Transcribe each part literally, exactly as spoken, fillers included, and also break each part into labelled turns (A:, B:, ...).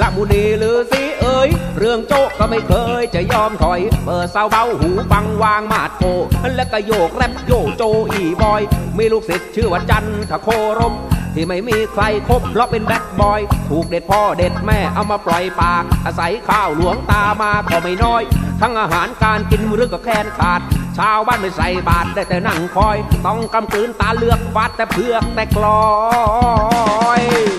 A: ละมุนีหรือสิเอ๋ยเรื่องโจ๊กก็ไม่เคยจะยอมถอยเปิดเสาเบาหูฟังวางมาดโกและก็โยกแรปโยโจอีบอยมีลูกศิษย์ชื่อว่าจันทโครมที่ไม่มีใครคบเพราะเป็นแบดบอยถูกเด็ดพ่อเด็ดแม่เอามาปล่อยปากอาศัยข้าวหลวงตามาก็ไม่น้อยทั้งอาหารการกินหรือก็แคลนขาดชาวบ้านไม่ใส่บาตรได้แต่นั่งคอยต้องกำกลืนตาเลือกฟาดแต่เพือกแต่กลอย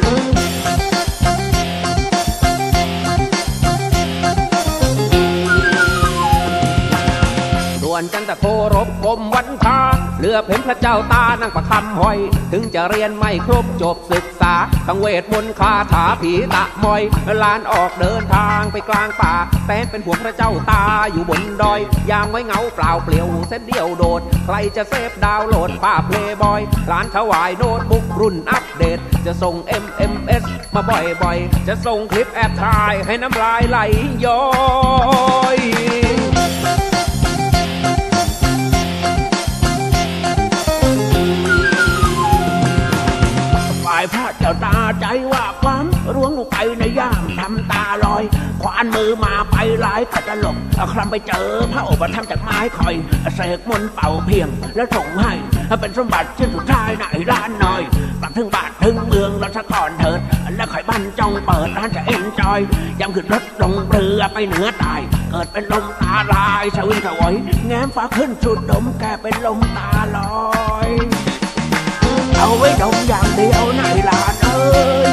A: ส่วนจันทโครบกรมวันทาเลือเพ็นพระเจ้าตานั่งประคำหอยถึงจะเรียนไม่ครบจบศึกษาทั้งเวทมนต์คาถาผีตะมอยลานออกเดินทางไปกลางป่าแต่เป็นห่วงพระเจ้าตาอยู่บนดอยยามไว้เงาเปล่าเปลี่ยวเส้นเดียวโดดใครจะเซฟดาวน์โหลดภาพเพลย์บอยหลานถวายโน้ตบุ๊กรุ่นอัปเดตจะส่ง เอ็ม เอ็ม เอส มาบ่อยๆจะส่งคลิปแอบถ่ายให้น้ำลายไหลย้อยพระเจ้าตาใจว่าความร่วงลงไปในย่ามทำตาลอยควานมือมาไปหลายกระหลกคลำไปเจอพระโอษฐ์ทำจากไม้คอยเสกมนต์เป่าเพียงแล้วส่งให้เป็นสมบัติชิ้นสุดท้ายในร้านหน่อยกลับถึงบ้านถึงเมืองเราซะก่อนเถิดแล้วค่อยบันจ้องเปิดร้านจะเอ็นจอยยามขึ้นรถลงเรือไปเหนือใต้เกิดเป็นลมตาลายสวิงสวยแง้มฟ้าขึ้นสุดดมแกเป็นลมตาลอยเอาไว้ดมอย่างเดียวในลานเอ้ย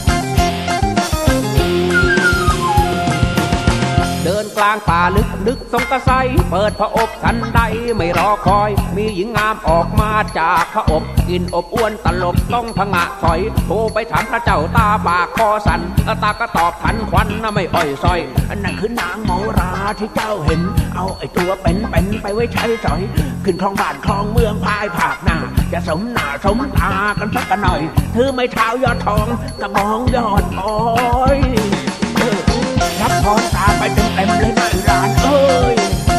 A: เดินกลางป่าลึกลึกทรงกระไซเปิดพระอบทันใดไม่รอคอยมีหญิงงามออกมาจากพระอบกินอบอ้วนตลบต้องผงะถอยโทรไปถามพระเจ้าตาปากคอสันตาก็ตอบทันควันนะไม่อ่อยซอยนั่นคือนางโมราที่เจ้าเห็นเอาไอ้ตัวเป็นเป็นไปไว้ใช้สอยขึ้นคลองบ้านคลองเมืองพายผากหน้าจะสมหน้าสมตากันสักกันหน่อยถือไม้เท้ายอดทองกระบองยอดบอยรับพรตาไปเต็มเต็มเลยในร้านเอ้ย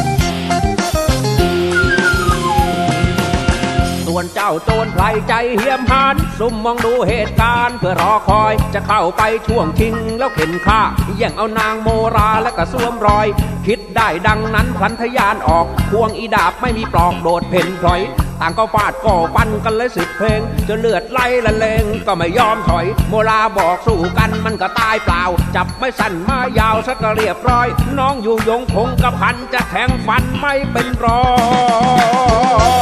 A: ส่วนเจ้าโจรไพรใจเหี้ยมหานซุ่มมองดูเหตุการณ์เพื่อรอคอยจะเข้าไปช่วงชิงแล้วเข็นฆ่าแย่งเอานางโมราและก็สวมรอยคิดได้ดังนั้นพลันทยานออกควงอีดาบไม่มีปลอกโดดเพ่นพลอยต่างก็ฟาดก่อฟันกันเลยสิบเพลงจนเลือดไหลละเลงก็ไม่ยอมถอยโมราบอกสู้กันมันก็ตายเปล่าจับไม่สั้นมายาวสักเรียบร้อยน้องอยู่ยงคงกระพันจะแทงฟันไม่เป็นรอย